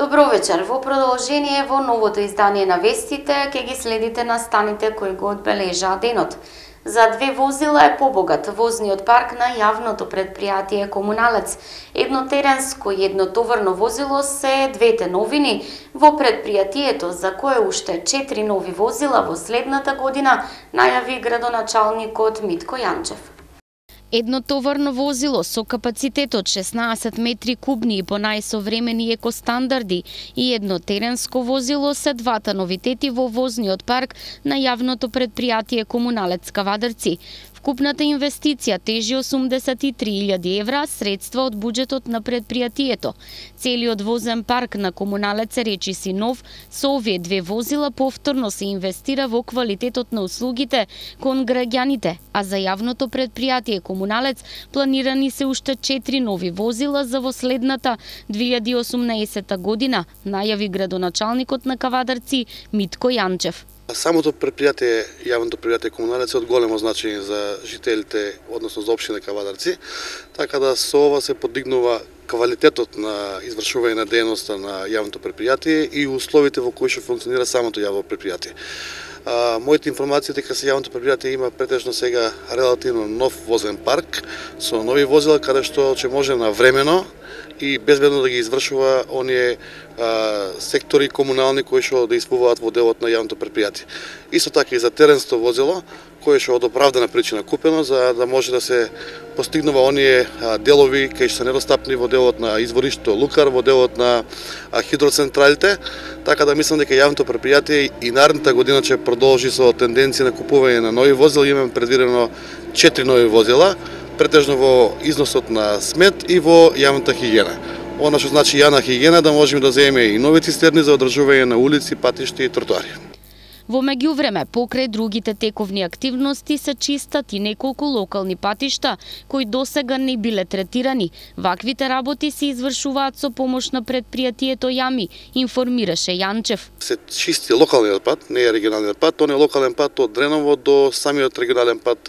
Добро вечер. Во продолжение во новото издание на вестите ќе ги следите настаните кои го одбележаа денот. За две возила е побогат возниот парк на јавното предпријатие Комуналец. Едно теренско и едно товарно возило се двете новини во предпријатието, за кое уште 4 нови возила во следната година најави градоначалникот Митко Јанчев. Едно товарно возило со капацитет од 16 метри кубни и по најсовремени екостандарди и едно теренско возило се двата новитети во возниот парк на јавното предпријатие Комуналец Кавадарци. Вкупната инвестиција тежи 83.000 евра, средства од буџетот на предпријатието. Целиот возен парк на Комуналец е речиси нов, со овие две возила повторно се инвестира во квалитетот на услугите кон граѓаните, а за јавното предпријатие Комуналец планирани се уште 4 нови возила за во следната 2018 година, најави градоначалникот на Кавадарци Митко Јанчев. Самото предпријатие, јавното предпријатие Комуналец е од големо значење за жителите, односно за општина Кавадарци, така да со ова се подигнува квалитетот на извршување на дејноста на јавното предпријатие и условите во кои што функционира самото јавно предпријатие. Моите информации дека се јавното предпријатие има претежно сега релативно нов возен парк со нови возила каде што ќе може навремено и безбедно да ги извршува оние сектори комунални кои што да исполнуваат во делот на јавното предпријатие. Исто така и за теренско возило кое што од оправдана причина купено за да може да се постигнува оние делови кои што се недостапни во делот на извориштето Лукар, во делот на хидроцентралите, така да мислам дека јавното предпријатие и наредната година ќе продолжи со тенденција на купување на нови возила. Имаме предвидено 4 нови возила, претежно во износот на смет и во јавната хигиена. Она што значи јавна хигиена да можеме да земеме и нови цистерни за одржување на улици, патишта и тротоари. Во меѓувреме, покрај другите тековни активности се чистат и неколку локални патишта кои досега не биле третирани. Ваквите работи се извршуваат со помош на предпријатието Јами, информираше Јанчев. Се чисти локалниот пат, не е регионалниот пат, он е локален пат од Дреново до самиот регионален пат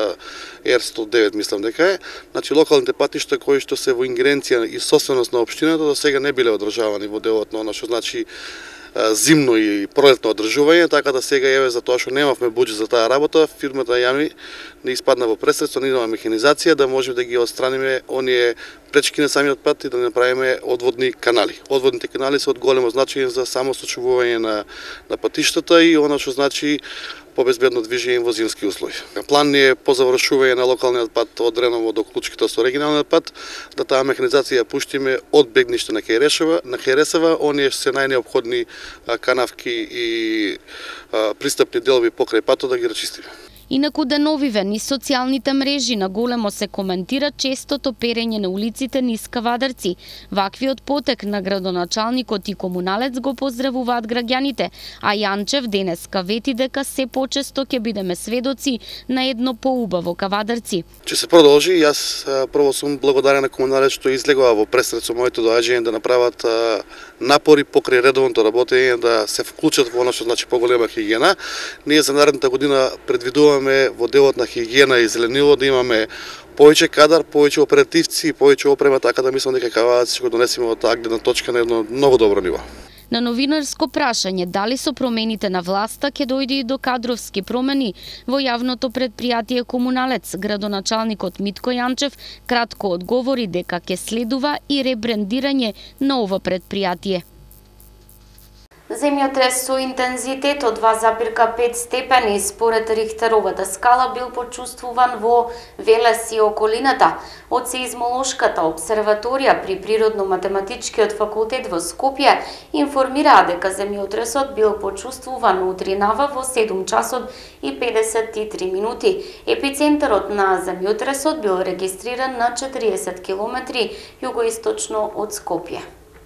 Р109, мислам дека е. Значи локалните патишта кои што се во ингеренција и собственост на општината до сега не биле одржавани во делот на она што значи зимно и пролетно одржување, така да сега еве за тоа што немавме буџет за таа работа, фирмата Јами не испадна во пресредство, не има механизација да можеме да ги отстраниме оние пречки на самиот пат и да направиме одводни канали. Одводните канали се од големо значење за само сочувување на патиштата и она што значи побезбедно движење во зимски услови. План ни е по завршување на локалниот пат од Дреново до Клучките со регионалниот пат, да таа механизација ја пуштиме од Бегниште на Хересава, оние се најнеопходни канавки и пристапни делови покрај патот да ги рачистиме. Инаку деновиве низ социјалните мрежи на големо се коментира честото перење на улиците низ Кавадарци. Ваквиот потек на градоначалникот и Комуналец го поздравуваат граѓаните, а Јанчев денеска вети дека се почесто ќе бидеме сведоци на едно поубаво Кавадарци. Ќе се продолжи, јас прво сум благодарен на Комуналец што излегува во пресред со моето доаѓање да направат напори покрај редовното работење да се вклучат во она што значи поголема хигиена. Ние за наредната година предвидуваме во делот на хигиена и зеленило да имаме повеќе кадар, повеќе оперативци и повеќе опрема, така да мислам дека Кавадарци ќе го донесеме од таа гледна точка на едно многу добро ниво. На новинарско прашање дали со промените на власта ќе дојде и до кадровски промени во јавното предпријатие Комуналец, градоначалникот Митко Јанчев кратко одговори дека ќе следува и ребрендирање на ова предпријатие. Земјотрес со интензитет од 2,5 степени според Рихтеровата скала бил почувствуван во Велес и околината. Од сеизмолошката обсерваторија при Природно-математичкиот факултет во Скопје информираа дека земјотресот бил почувствуван утринава во 7 часот и 53 минути. Епицентарот на земјотресот бил регистриран на 40 километри југоисточно од Скопје.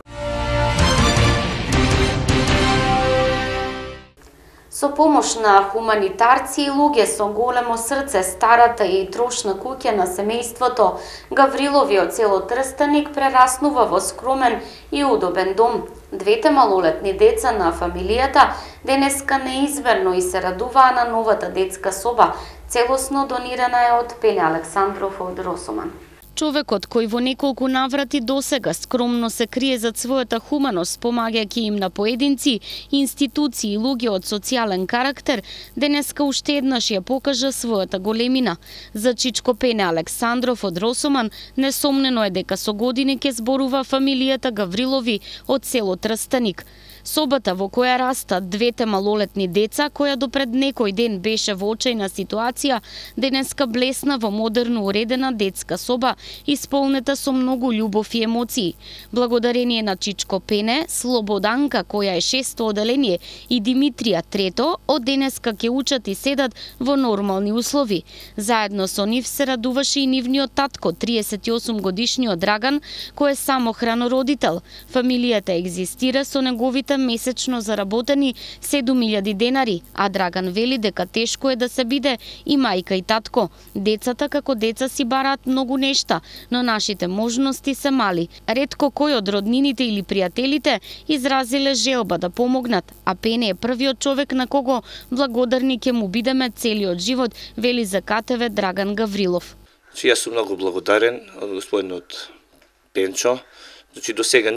Со помош на хуманитарци и луѓе со големо срце, старата и трошна куќа на семејството Гаврилови од село Трстеник прераснува во скромен и удобен дом. Двете малолетни деца на фамилијата денеска неизверно и се радуваа на новата детска соба, целосно донирана е од Пеле Александров од Росоман. Човекот кој во неколку наврати досега скромно се крие зад својата хуманост, помагајќи им на поединци, институции и луѓе од социјален карактер, денеска уште еднаш ја покажа својата големина. За Чичко Пене Александров од Росоман несомнено е дека со години ќе зборува фамилијата Гаврилови од село Трстеник. Собата во која растат двете малолетни деца, која допред некој ден беше во очајна ситуација, денеска блесна во модерно уредена детска соба, исполнета со многу љубов и емоции. Благодарение на Чичко Пене, Слободанка, која е 6-то оделение, и Димитрија 3-то, од денеска ќе учат и седат во нормални услови. Заедно со нив се радуваше и нивниот татко, 38 годишниот Драган, кој е самохрано родител. Фамилијата екзистира со неговите месечно заработени 7000 денари, а Драган вели дека тешко е да се биде и мајка и татко. Децата како деца си бараат многу нешта, но нашите можности се мали. Ретко кој од роднините или пријателите изразиле желба да помогнат, а Пене е првиот човек на кого благодарни ќе му бидеме целиот живот, вели за КТВ Драган Гаврилов. Јас сум многу благодарен од господинот Пенчо. До сега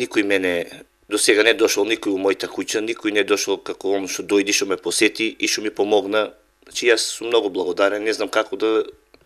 не дошол никој у мојата куќа, никој не дошол како он што дојди, што ме посети и што ми помогна. Јас сум многу благодарен, не знам како да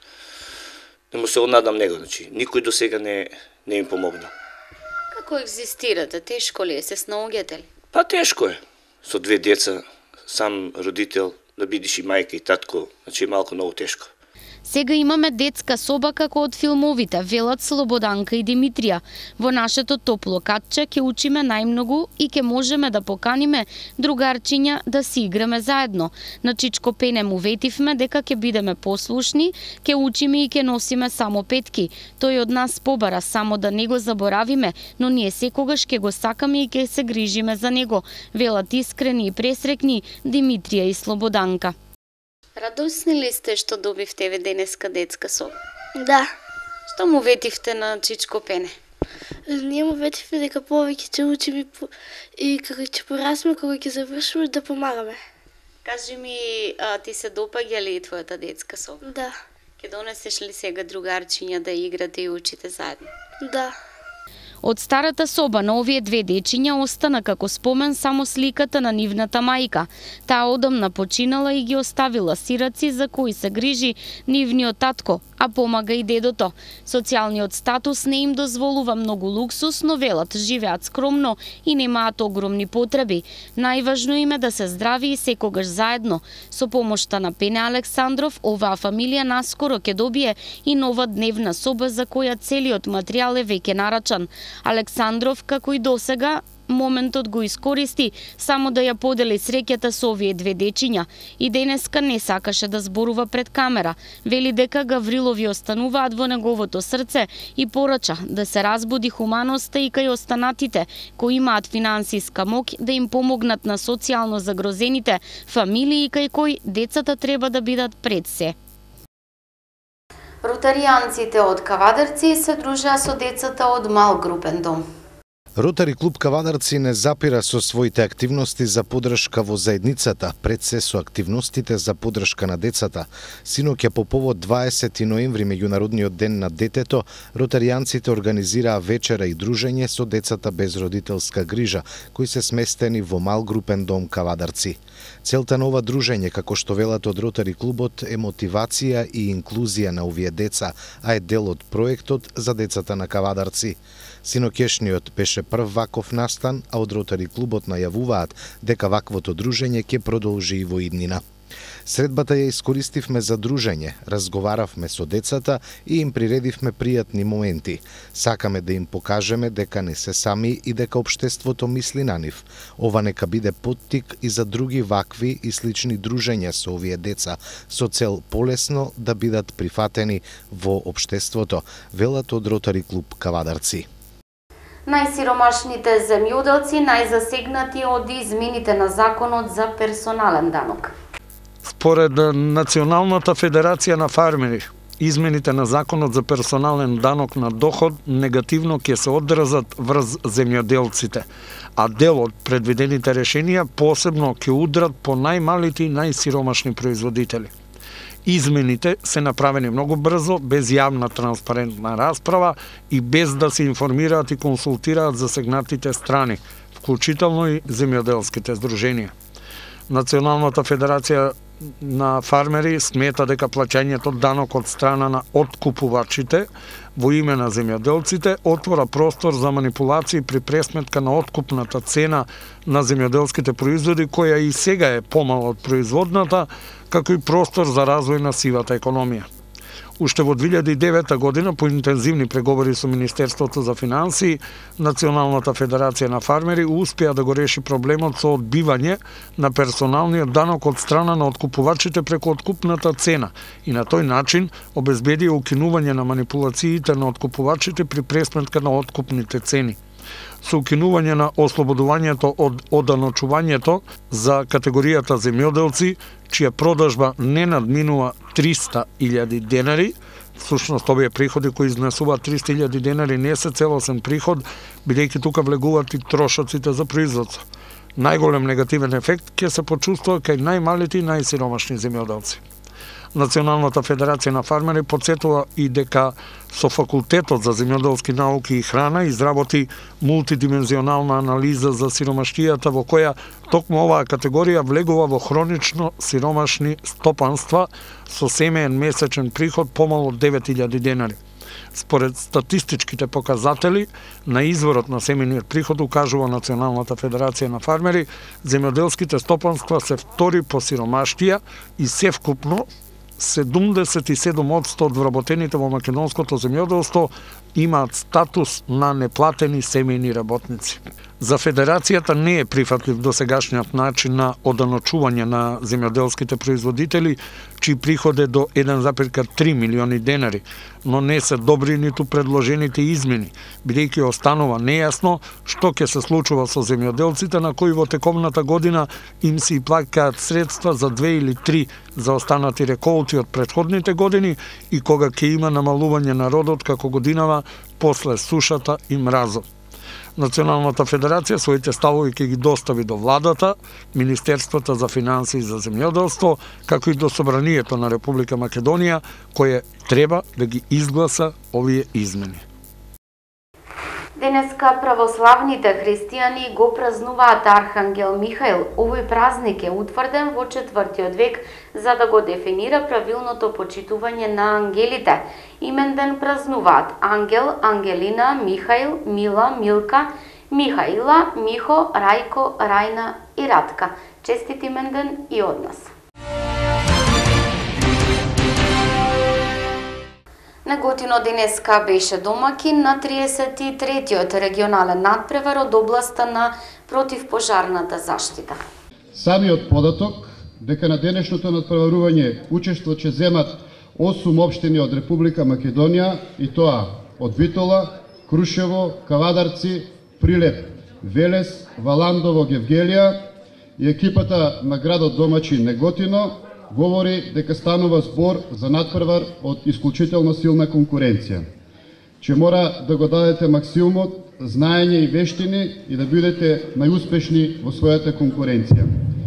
му се однадам него. Никој до сега не им помогна. Како екзистирате? Тешко ли е? Се снаоѓате ли? Па тешко е. Со две деца, сам родител, да бидиш и мајка и татко, малку многу тешко. Сега имаме детска соба како од филмовите, велат Слободанка и Димитрија. Во нашето топло катче ќе учиме најмногу и ќе можеме да поканиме другарчиња да си играме заедно. На Чичко Пене му ветивме дека ќе бидеме послушни, ќе учиме и ќе носиме само петки. Тој од нас побара само да не го заборавиме, но ние секогаш ќе го сакаме и ќе се грижиме за него, велат искрени и пресрекни Димитрија и Слободанка. Радосни ли сте што добивте денеска детска соба? Да. Што му ветивте на Чичко Пене? Ние му ветивме дека повеќе ќе учиме и како ќе порасме, кога ќе завршиме да помагаме. Кажи ми, ти се допаѓа ли твојата детска соба? Да. Ќе донесеш ли сега другарчиња да играте и учите заедно? Да. Од старата соба на овие две дечиња остана како спомен само сликата на нивната мајка. Таа одамна починала и ги оставила сираци за кои се грижи нивниот татко, а помага и дедото. Социјалниот статус не им дозволува многу луксус, но велат живеат скромно и немаат огромни потреби. Најважно им е да се здрави и секогаш заедно. Со помошта на Пене Александров, оваа фамилија наскоро ќе добие и нова дневна соба за која целиот материјал е веќе нарачан. Александров, како и досега, моментот го искористи само да ја подели среќата со овие две дечиња. И денеска не сакаше да зборува пред камера. Вели дека Гаврилови остануваат во неговото срце и порача да се разбуди хуманоста и кај останатите кои имаат финансиска моќ да им помогнат на социјално загрозените фамилии кај кои децата треба да бидат пред се. Ротаријанците од Кавадарци се дружаа со децата од мал групен дом. Ротари клуб Кавадарци не запира со своите активности за поддршка во заедницата, пред се со активностите за поддршка на децата. Синоќа по повод 20 ноември, меѓународниот ден на детето, ротаријанците организираа вечера и дружење со децата без родителска грижа, кои се сместени во мал групен дом Кавадарци. Целта на ова дружење, како што велат од Ротари клубот, е мотивација и инклузија на овие деца, а е дел од проектот за децата на Кавадарци. Синоќешниот беше прв ваков настан, а од Ротари клубот најавуваат дека ваквото дружење ќе продолжи и во иднина. Средбата ја искористивме за дружење, разговаравме со децата и им приредивме пријатни моменти. Сакаме да им покажеме дека не се сами и дека општеството мисли на нив. Ова нека биде поттик и за други вакви и слични дружења со овие деца, со цел полесно да бидат прифатени во општеството, велат од Ротари клуб Кавадарци. Најсиромашните земјоделци најзасегнати од измените на законот за персонален данок. Според Националната федерација на фармери, измените на законот за персонален данок на доход негативно ќе се одразат врз земјоделците, а дел од предвидените решенија посебно ќе удрат по најмалите и најсиромашни производители. Измените се направени многу брзо, без јавна транспарентна расправа и без да се информираат и консултираат засегнатите страни, вклучително и земјоделските здруженија. Националната федерација на фармери смета дека плаќањето данок од страна на откупувачите во име на земјоделците отвора простор за манипулации при пресметка на откупната цена на земјоделските производи, која и сега е помала од производната, како и простор за развој на сивата економија. Уште во 2009 година, по интензивни преговори со Министерството за финансии, Националната федерација на фармери успеа да го реши проблемот со одбивање на персоналниот данок од страна на откупувачите преку откупната цена и на тој начин обезбедија укинување на манипулациите на откупувачите при пресметка на откупните цени. Со укинување на ослободувањето од оданочувањето за категоријата земјоделци, чија продажба не надминува 300.000 денари, всушност овие приходи кои изнесуваат 300.000 денари не се целосен приход, бидејќи тука влегуваат и трошоците за производство. Најголем негативен ефект ќе се почувствува кај најмалите и најсиромашни земјоделци. Националната федерација на фармери потсетува и дека со Факултетот за земјоделски науки и храна изработи мултидимензионална анализа за сиромаштијата во која токму оваа категорија влегува во хронично сиромашни стопанства со семеен месечен приход помал од 9.000 денари. Според статистичките показатели на изворот на семениот приход, укажува Националната федерација на фармери, земјоделските стопанства се втори по сиромаштија и севкупно 77% од вработените во македонското земјоделство имаат статус на неплатени семејни работници. За Федерацијата не е прифатлив досегашниот начин на оданочување на земјоделските производители, чиј приход е до 1,3 милиони денари, но не се добри ниту предложените измени, бидејќи останува нејасно што ќе се случува со земјоделците на кои во тековната година им се и плаќаат средства за 2 или 3 заостанати реколти од претходните години и кога ќе има намалување на родот како годинава после сушата и мразот. Националната федерација своите ставови ќе ги достави до владата, Министерството за финансии и за земјоделство, како и до Собранието на Република Македонија, кое треба да ги изгласа овие измени. Денеска православните христијани го празнуваат Архангел Михаил. Овој празник е утврден во 4 век за да го дефинира правилното почитување на ангелите. Именден празнуваат Ангел, Ангелина, Михаил, Мила, Милка, Михаила, Михо, Рајко, Рајна и Радка. Честит именден и од нас. Неготино денеска беше домакин на 33-тиот регионален надпревар од областа на противпожарната заштита. Самиот податок дека на денешното надпреварување учество ќе земат 8 општини од Република Македонија, и тоа од Витола, Крушево, Кавадарци, Прилеп, Велес, Валандово, Гевгелија и екипата на градот домачин Неготино, говори дека станува збор за надпревар од исклучително силна конкуренција. Че мора да го дадете максимумот, знаење и вештини и да бидете најуспешни во својата конкуренција.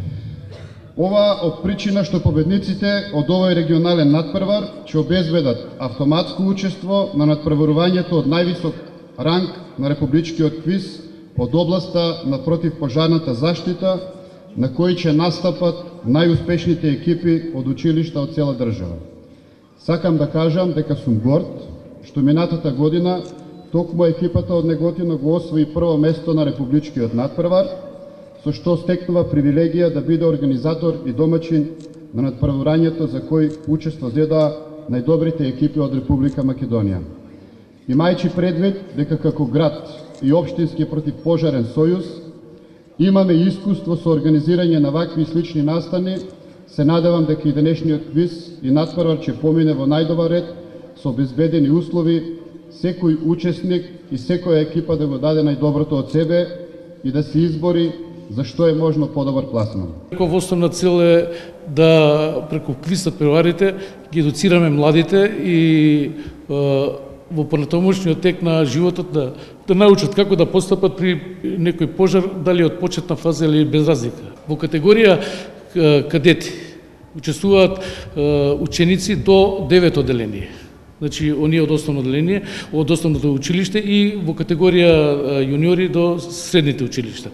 Ова од причина што победниците од овој регионален надпревар ќе обезбедат автоматско учество на надпреварувањето од највисок ранг на републичкиот квиз од областа на противпожарната заштита, на кои ќе настапат најуспешните екипи од училишта од цела држава. Сакам да кажам дека сум горд што минатата година токму екипата од Неготино го освои прво место на републичкиот надпревар, со што стекнува привилегија да биде организатор и домачин на надпреварањето за кој учество зедоа најдобрите екипи од Република Македонија. Имајќи предвид дека како град и општински противпожарен сојуз имаме искуство со организирање на вакви слични настани, се надевам дека и денешниот квиз и надпревар ќе помине во најдобар ред со обезбедени услови, секој учесник и секоја екипа да го даде најдоброто од себе и да се избори за што е можно подобар пласман. Основна цел е да преку квиз надпреварите ги едуцираме младите и во понатамошниот тек на животот да научат како да постапат при некој пожар, дали од почетна фаза или без разлика. Во категорија кадети, Учествуваат ученици до 9 одделение. Значи, оние од основно одделение, од основното училиште и во категорија јуниори до средните училишта.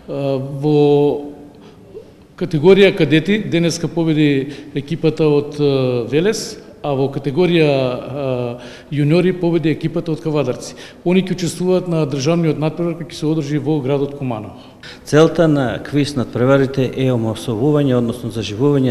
Во категорија кадети денеска победи екипата од Велес, а во категорија јуниори победи екипата од Кавадарци. Они ќе учествуваат на државниот натпревар кој ќе се одржи во градот Куманово. Целта на квиз надпреварите е омасовување, односно заживување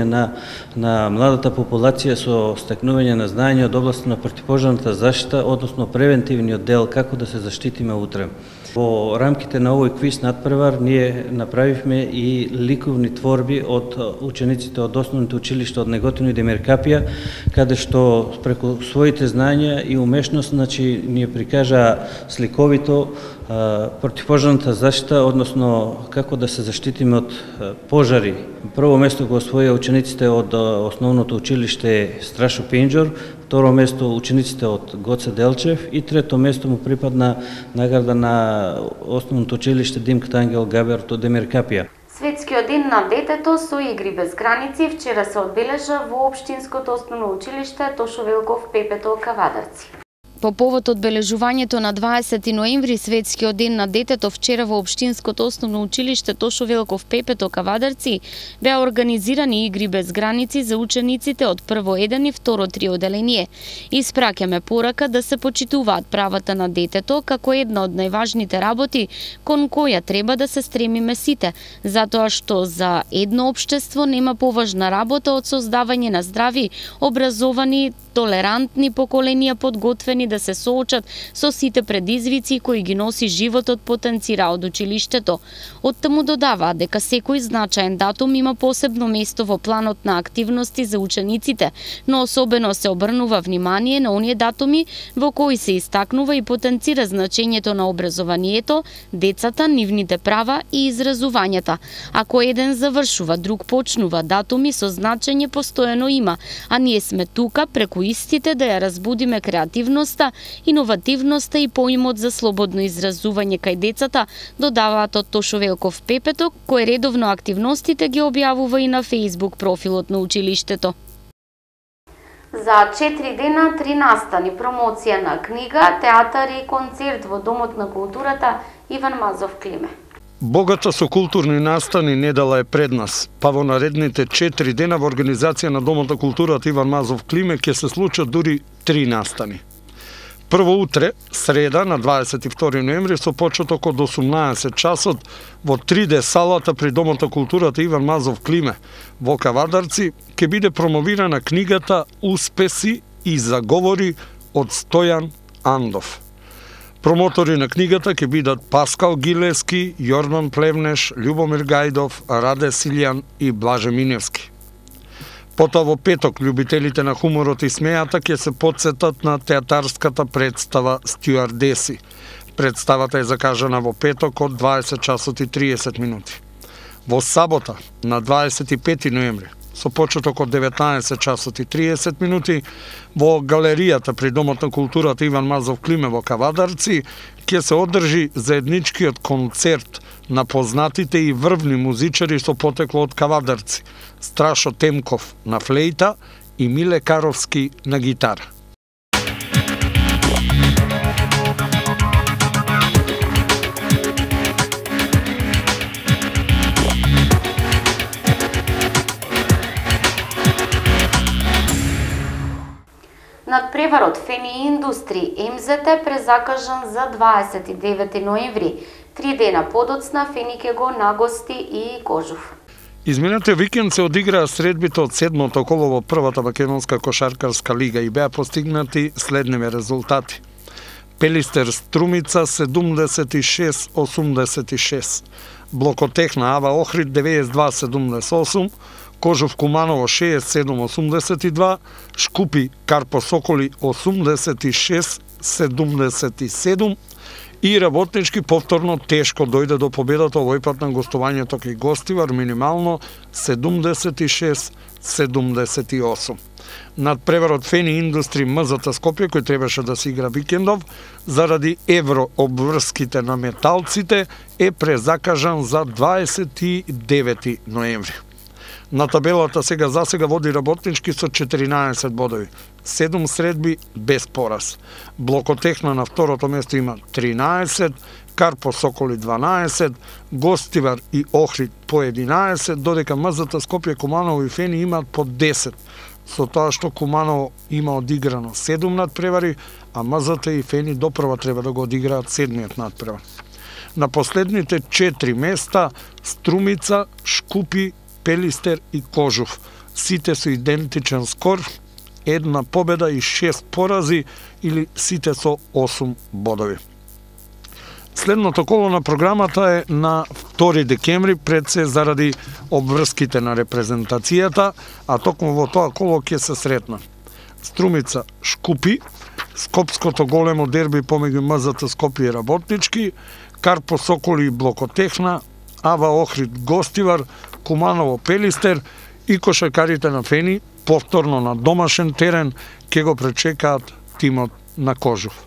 на младата популација со стекнување на знаење од област на противпожарната заштита, односно превентивниот дел како да се заштитиме утре. Во рамките на овој квиз надпревар ние направивме и ликовни творби од учениците од основните училишта од Неготино и Демиркапија, каде што преку своите знаења и умешност, значи, ние прикажа сликовито противпожарната заштита, односно како да се заштитиме од пожари. Прво место го освоја учениците од основното училиште Страшо Пенџор, второ место учениците од Гоце Делчев и трето место му припадна награда на основното училиште Димката Ангел Габерт од Демиркапија. Светскиот ден на детето со игри без граници вчера се одбележа во општинското основно училиште Тошо Велков Пепето Кавадарци. По повод одбележувањето на 20 ноември, Светскиот ден на детето, вчера во општинското основно училиште Тошо Велков Пепето Кавадарци беа организирани игри без граници за учениците од прво 1 и второ 3 одделение. Испраќаме порака да се почитуваат правата на детето како една од најважните работи кон која треба да се стремиме сите, затоа што за едно општество нема поважна работа од создавање на здрави, образовани, толерантни поколенија подготвени да се соочат со сите предизвици кои ги носи животот, потенцира од училиштето. Оттаму додаваа дека секој значаен датум има посебно место во планот на активности за учениците, но особено се обрнува внимание на оние датуми во кои се истакнува и потенцира значењето на образованието, децата, нивните права и изразувањата. Ако еден завршува, друг почнува, датуми со значење постојано има, а ние сме тука преку истите да ја разбудиме креативноста, иновативноста и поимот за слободно изразување кај децата, додаваат од Тошо Велков Пепето, кој редовно активностите ги објавува и на Facebook профилот на училиштето. За 4 дена 3 настани, промоција на книга, театар и концерт во Домот на културата Иван Мазов Климе. Богата со културни настани недела е пред нас, па во наредните 4 дена во организација на Домот на културата Иван Мазов Климе ќе се случат дури 3 настани. Прво утре, среда на 22 ноември со почеток од 18 часот во 3D салата при Домот на културата Иван Мазов Климе во Кавадарци ќе биде промовирана книгата Успеси и заговори од Стојан Андов. Промотори на книгата ќе бидат Паскал Гилески, Јордан Плевнеш, Љубомир Гајдов, Раде Силјан и Блаже Миневски. Потоа во петок љубителите на хуморот и смејата ќе се потсетат на театарската представа Стюардеси. Представата е закажана во петок од 20 часот и 30 минути. Во сабота на 25 ноември со почеток од 19 часот и 30 минути во галеријата при Домот на културата Иван Мазов Климе во Кавадарци ќе се одржи заедничкиот концерт на познатите и врвни музичари со потекло од Кавадарци, Страшо Темков на флејта и Миле Каровски на гитара. Надпреварот Фени Индустри МЗТ презакажан за 29 ноември. 3 дена подоцна Фени ќе го нагости и Кожув. Изминатиот викенд се одиграа средбите од 7-то коло во првата македонска кошаркарска лига и беа постигнати следниве резултати. Пелистер Струмица 76-86, Блокотехна Ава Охрид 92-78, Кожув Куманово 67-82, Шкупи Карпо Соколи 86-77 и Работнички повторно тешко дојде до победата овој пат на гостувањето кај Гостивар минимално 76-78. Надпреварот Фени Индустри МЗТ Скопје кој требаше да се игра викендов заради еврообврските на металците е презакажан за 29 ноември. На табелата засега води Работнички со 14 бодови. 7 средби без пораз. Блокотехна на второто место има 13, Карпо Соколи 12, Гостивар и Охрид по 11, додека МЗТ Скопје, Куманово и Фени имаат по 10. Со тоа што Куманово има одиграно 7 надпревари, а МЗТ и Фени допрва треба да го одиграат 7-миот надпревар. На последните 4 места Струмица, Шкупи, Пелистер и Кожув. Сите со идентичен скор, 1 победа и 6 порази, или сите со 8 бодови. Следното коло на програмата е на 2 декември, пред се заради обврските на репрезентацијата, а токму во тоа коло ќе се сретна Струмица, Шкупи, Скопското големо дерби помеѓу МЗТ Скопје и Работнички, Карпо Соколи и Блокотехна, Ава Охрид Гостивар, Куманово Пелистер и кошаркарите на Фени повторно на домашен терен ќе го пречекаат тимот на Кожув.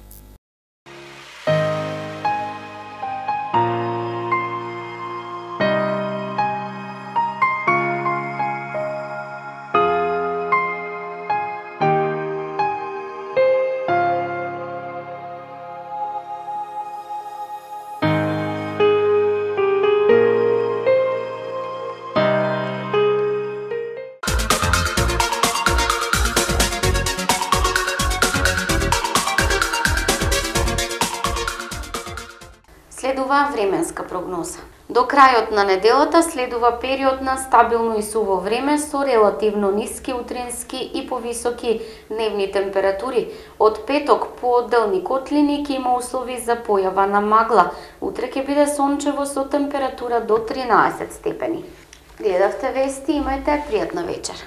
Следува временска прогноза. До крајот на неделата следува период на стабилно и суво време со релативно ниски утрински и повисоки дневни температури. Од петок по одделни котлини ќе има услови за појава на магла. Утре ќе биде сончево со температура до 13 степени. Гледавте вести, имајте пријатна вечер.